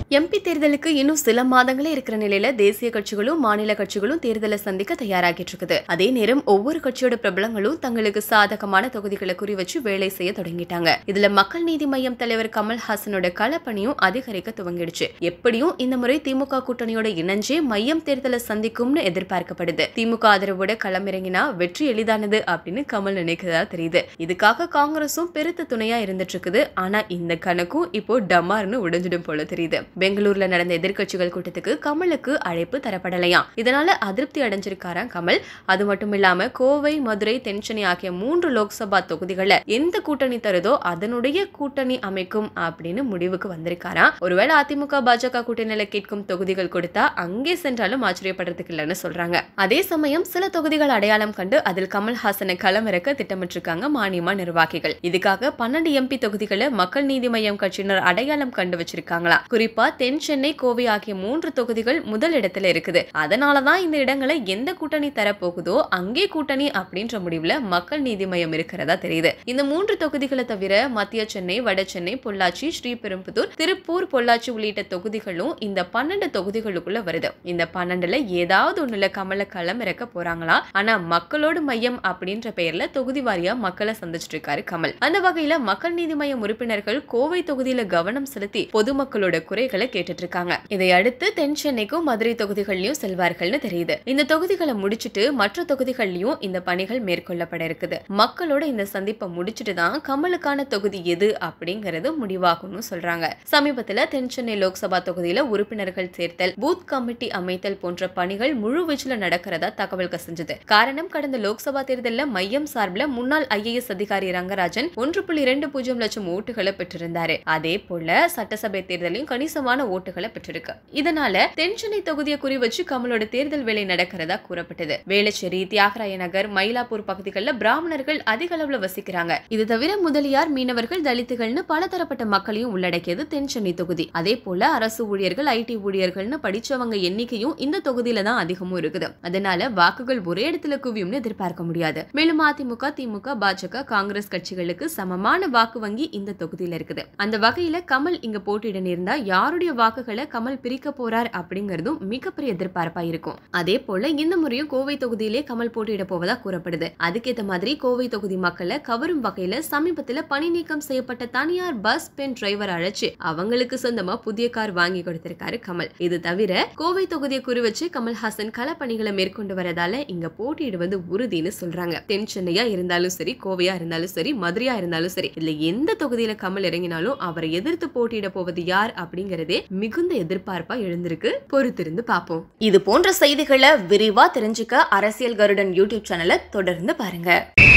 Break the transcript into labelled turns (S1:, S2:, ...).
S1: MP தேர்தலுக்கு இன்னும் சில மாதங்களே இருக்கிற நிலையில தேசிய கட்சிகளும் மாநில கட்சிகளும் தேர்தலை சந்திக்க தயாராகிட்டு இருக்குது. அதே நேரம் ஒவ்வொரு கட்சியோட பிரபலங்களும் தங்களுக்கு சாதகமான தொகுதிகளை குறி வச்சு வேலை செய்ய தொடங்கிட்டாங்க. இதுல மக்கள் நீதி மய்யம் தலைவர் கமல்ஹாசனோட களப்பணியும் அதிகரிக்க துவங்கிடுச்சு. எப்படியும் இந்த முறை திமுக கூட்டணியோட இணைஞ்சே மையம் தேர்தலை சந்திக்கும்னு எதிர்பார்க்கப்படுது. திமுக ஆதரவோட களமிறங்கினா வெற்றி எளிதானது அப்படின்னு கமல் நினைக்கிறதா தெரியுது. இதுக்காக காங்கிரசும் பெருத்த துணையா இருந்துட்டு இருக்குது. ஆனா இந்த கணக்கும் இப்போ டமார்னு உடைஞ்சிடும் போல தெரியுது. பெங்களூர்ல நடந்த எதிர்க்கட்சிகள் கூட்டத்துக்கு கமலுக்கு அழைப்பு தரப்படலையாம். இதனால அதிருப்தி அடைஞ்சிருக்காராம் கமல். அது மட்டும் இல்லாம கோவை, மதுரை, தென்சென்னை ஆகிய 3 லோக்சபா தொகுதிகளை எந்த கூட்டணி தருதோ அதனுடைய கூட்டணி அமைக்கும் அப்படின்னு முடிவுக்கு வந்திருக்காராம். ஒருவேளை அதிமுக பாஜக கூட்டணியில கேட்கும் தொகுதிகள் கொடுத்தா அங்கே சென்றாலும் ஆச்சரியப்படுறதுக்கு இல்லைன்னு சொல்றாங்க. அதே சமயம் சில தொகுதிகள் அடையாளம் கண்டு அதில் கமல்ஹாசனை களமிறக்க திட்டமிட்டிருக்காங்க மாநில நிர்வாகிகள். இதுக்காக 12 எம்பி தொகுதிகளை மக்கள் நீதி மய்யம் கட்சியினர் அடையாளம் கண்டு வச்சிருக்காங்களா. குறிப்பா தென் சென்னை, கோவை ஆகிய 3 தொகுதிகள் முதல் இடத்துல இருக்குது. அதனாலதான் இந்த இடங்களை எந்த கூட்டணி தரப்போகுதோ அங்கே கூட்டணி அப்படின்ற முடிவுல மக்கள் நீதி மய்யம் இருக்கிறதா தெரியுது. இந்த 3 தொகுதிகளை தவிர மத்திய சென்னை, வட சென்னை, பொள்ளாச்சி, ஸ்ரீபெரும்புதூர், திருப்பூர், பொள்ளாச்சி உள்ளிட்ட தொகுதிகளும் இந்த 12 தொகுதிகளுக்குள்ள வருது. இந்த 12ல ஏதாவது ஒண்ணுல கமல களம் இறக்க போறாங்களா. ஆனா மக்களோடு மையம் அப்படின்ற பெயர்ல தொகுதி வாரியா மக்களை சந்திச்சிட்டு இருக்காரு கமல். அந்த வகையில மக்கள் நீதி மய்யம் உறுப்பினர்கள் கோவை தொகுதியில கவனம் செலுத்தி பொதுமக்களோட குறைகளை கேட்டுட்டு இருக்காங்க. இதை அடுத்து தென் சென்னைக்கும் மதுரை தொகுதிகளையும் செல்வார்கள்னு தெரியுது. இந்த தொகுதிகளை முடிச்சிட்டு மற்ற தொகுதிகளையும் இந்த பணிகள் மேற்கொள்ளப்பட இருக்குது. மக்களோட இந்த சந்திப்பை முடிச்சிட்டு தான் கமலுக்கான தொகுதி எது அப்படிங்கறது முடிவாகும்னு சொல்றாங்க. சமீபத்துல தென் சென்னை லோக்சபா தொகுதியில உறுப்பினர்கள் சேர்த்தல், பூத் கமிட்டி அமைத்தல் போன்ற பணிகள் முழு வீச்சுல நடக்கிறதா தகவல் கசிஞ்சது. காரணம், கடந்த லோக்சபா தேர்தலில் மையம் சார்பில் முன்னாள் IAS அதிகாரி ரங்கராஜன் 1.20 லட்சம் ஓட்டுகளை பெற்றிருந்தாரு. அதே போல சட்டசபை தேர்தலையும் கணிசமான ஓட்டுகளை பெற்றிருக்கு. இதனால தென்சென்னை தொகுதியை குறி வச்சு கமலோட தேர்தல் வேலை நடக்கிறதா கூறப்பட்டது. வேளச்சேரி, தியாகராய நகர், மயிலாப்பூர் பகுதிகளில் பிராமணர்கள் அதிக அளவுல வசிக்கிறாங்க. இது தவிர முதலியார், மீனவர்கள், தலித்துகள்னு பலதரப்பட்ட மக்களையும் உள்ளடக்கியது தென்சென்னை தொகுதி. அதே போல அரசு ஊழியர்கள், IT ஊழியர்கள்னு படிச்சவங்க எண்ணிக்கையும் இந்த தொகுதியில தான் அதிகமும் இருக்குது. அதனால வாக்குகள் ஒரே இடத்துல குவியும்னு எதிர்பார்க்க முடியாது. மேலும் அதிமுக, திமுக, பாஜக, காங்கிரஸ் கட்சிகளுக்கு சமமான வாக்கு வங்கி இந்த தொகுதியில இருக்குது. அந்த வகையில கமல் இங்க போட்டியிட நேர்ந்தா யாருடைய வாக்குகளை கமல் பிரிக்க போறார் அப்படிங்கறதும் மிகப்பெரிய எதிர்பார்ப்பா இருக்கும். அதே போல இந்த முறையும் கோவை தொகுதியிலே கமல் போட்டியிட போவதா கூறப்படுது. அதுக்கேற்ற மாதிரி கோவை தொகுதி மக்களை கவரும் வகையில சமீபத்துல பணி நீக்கம் செய்யப்பட்ட தனியார் பஸ் பெண் டிரைவர் அழைச்சு அவங்களுக்கு சொந்தமா புதிய கார் வாங்கி கொடுத்திருக்காரு கமல். இது தவிர கோவை தொகுதியை குறி வச்சு கமல்ஹாசன் களப்பணிகளை மேற்கொண்டு வரதால இங்க போட்டியிடுவது உறுதினு சொல்றாங்க. தென் சென்னையா இருந்தாலும் சரி, கோவையா இருந்தாலும் சரி, மதுரையா இருந்தாலும் சரி, இதுல எந்த தொகுதியில கமல் இறங்கினாலும் அவரை எதிர்த்து போட்டியிட போவது யார் அப்படிங்கறதே மிகுந்த எதிர்பார்ப்பா எழுந்திருக்கு. பொறுத்திருந்து பார்ப்போம். இது போன்ற செய்திகளை விரிவா தெரிஞ்சுக்க அரசியல் கருடன் யூடியூப் சேனலை தொடர்ந்து பாருங்க.